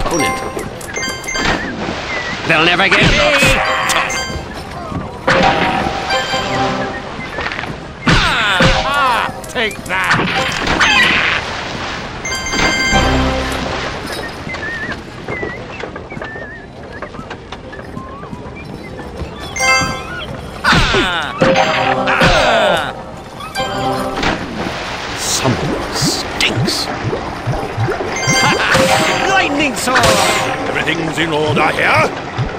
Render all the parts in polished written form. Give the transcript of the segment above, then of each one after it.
opponent. They'll never get me! Take that! Someone stinks. Lightning sword! Everything's in order here.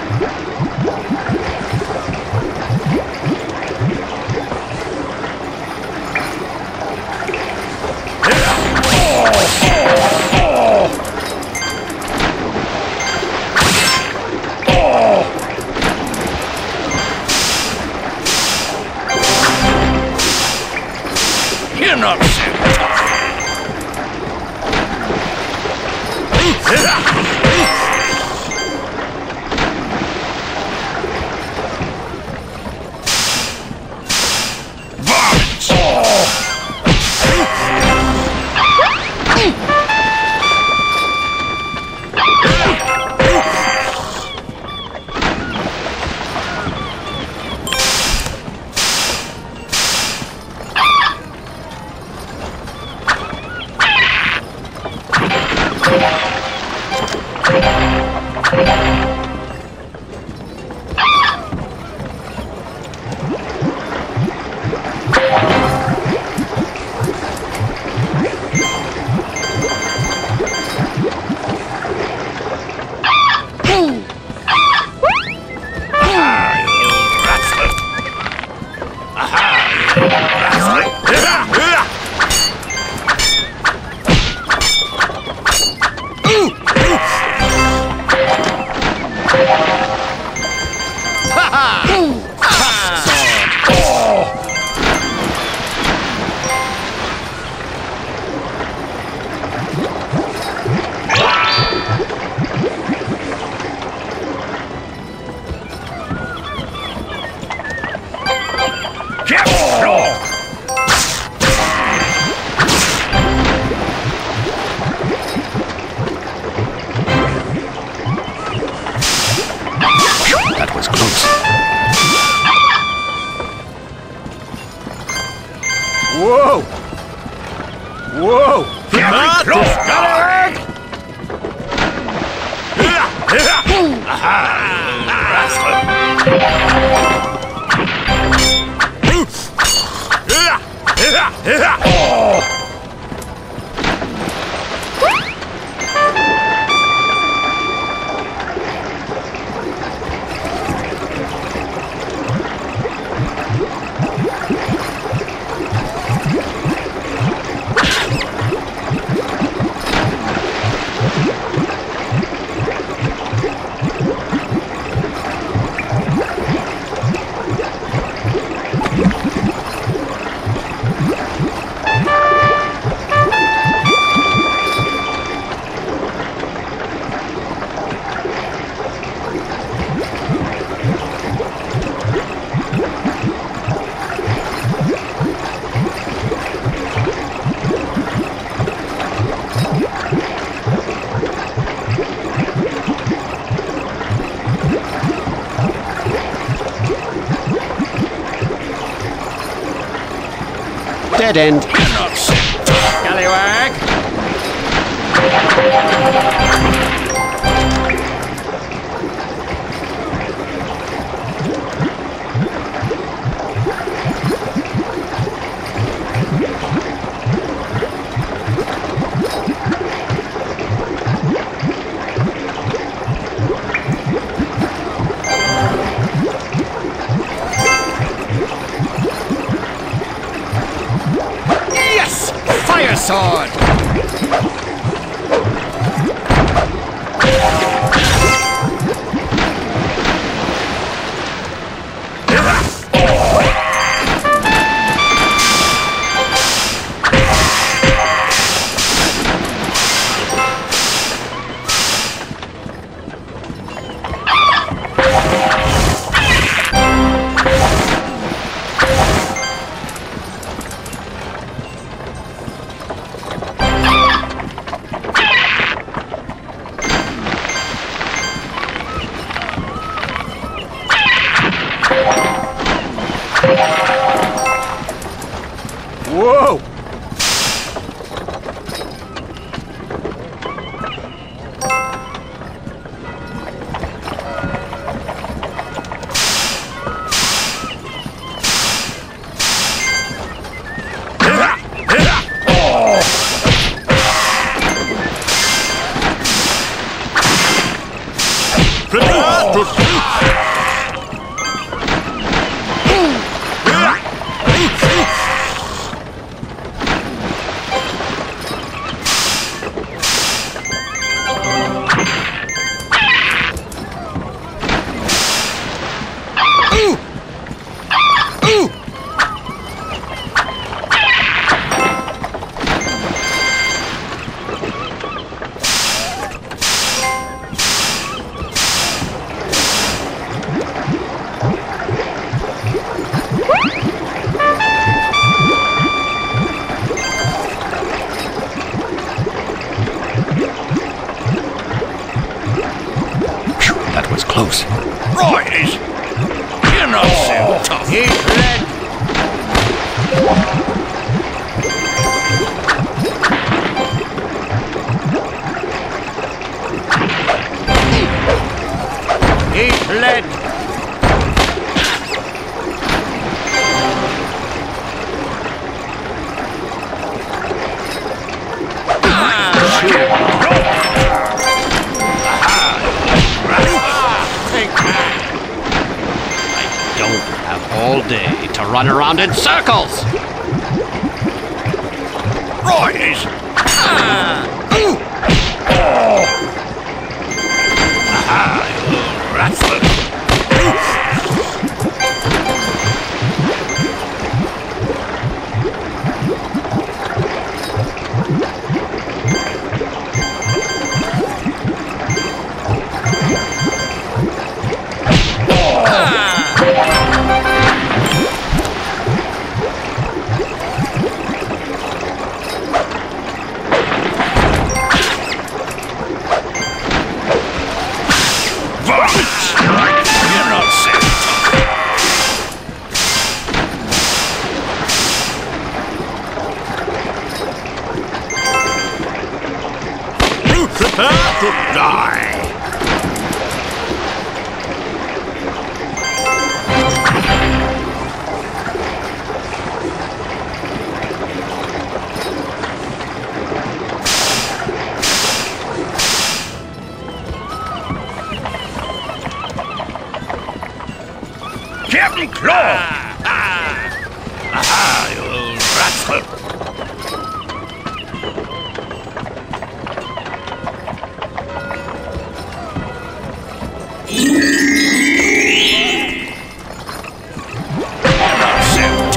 You're not so tough. That was close. Whoa! Whoa! Not this guy! Dead end. You're not sick. Scallywag! Yes! Fire sword! Whoa! Prepare to shoot! That was close. Right! You're not so tough. He's red. He's led. Don't have all day to run around in circles! Right! Aha, you rascal! You're not so tough. Prepare to die! Captain Claw! Aha, you rascal! You're not so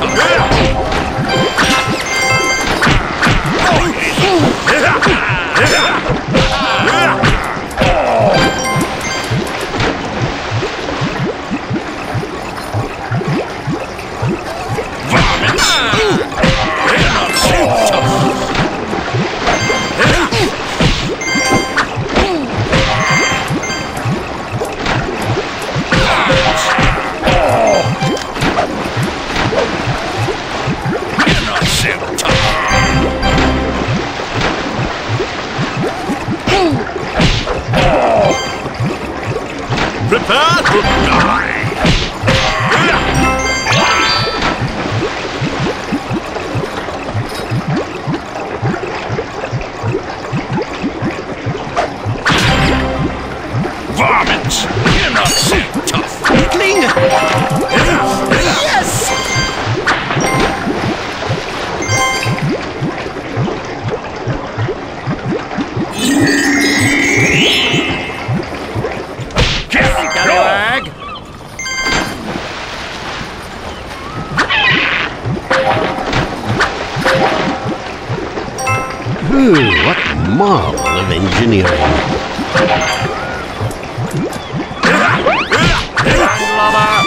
Prepare to die! Varmint! You're not so tough! Weakling! Yes! Scallywag! What marvel of engineering! Landlubber!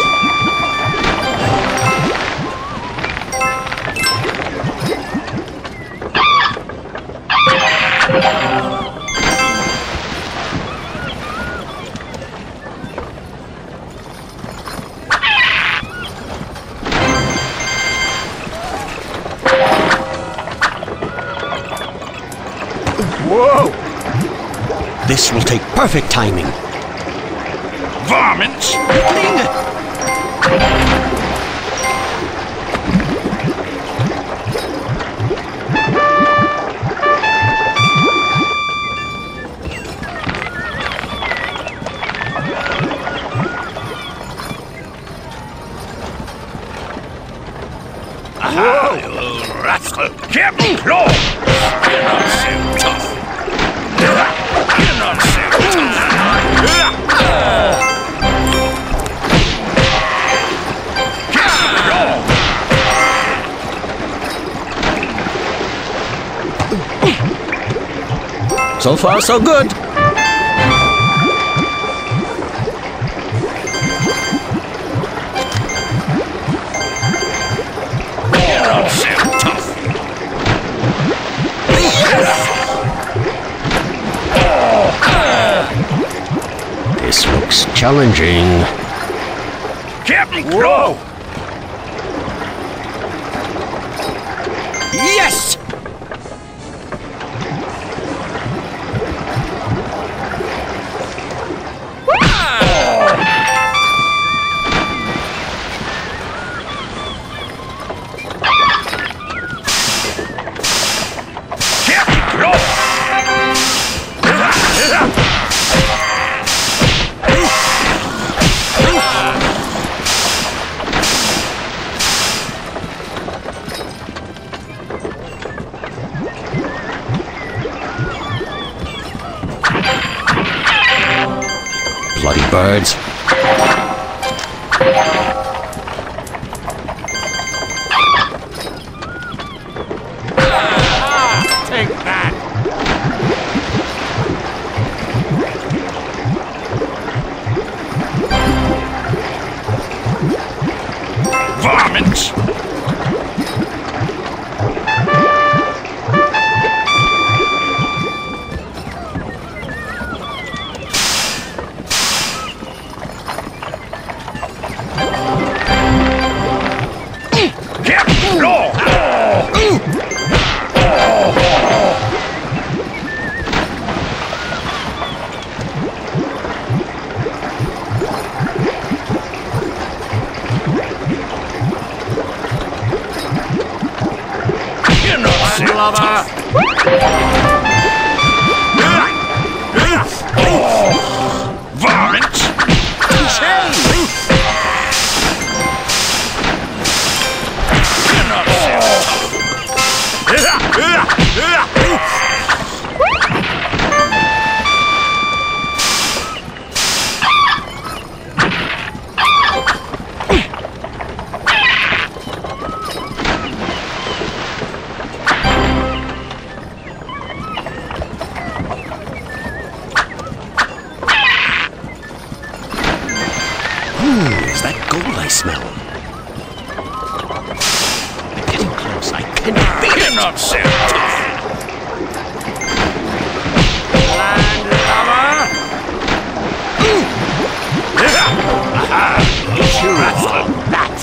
Whoa! This will take perfect timing. Varmints! Aha, you rascal! Captain Claw! You're not so tough! You're not so tough! Captain Claw! So far, so good. You're not so tough! This looks challenging. Captain Claw! Yes! Captain Claw! Bloody birds. Take that! Varmints! Captain Claw! You're not so Lover! Varmints! You're not Is that gold I smell? I'm getting close. I can feel You're it. not so tough! Land lover! You Rascal! That!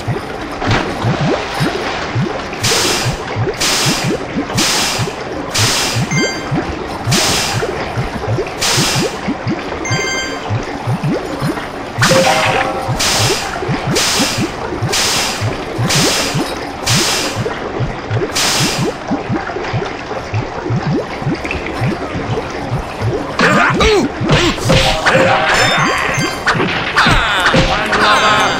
Land lover!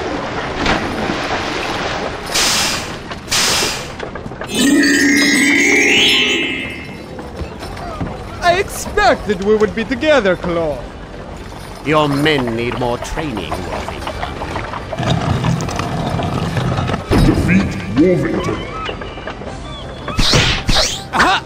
I expected we would be together, Claw. Your men need more training, Worthington. Defeat Worthington. Aha!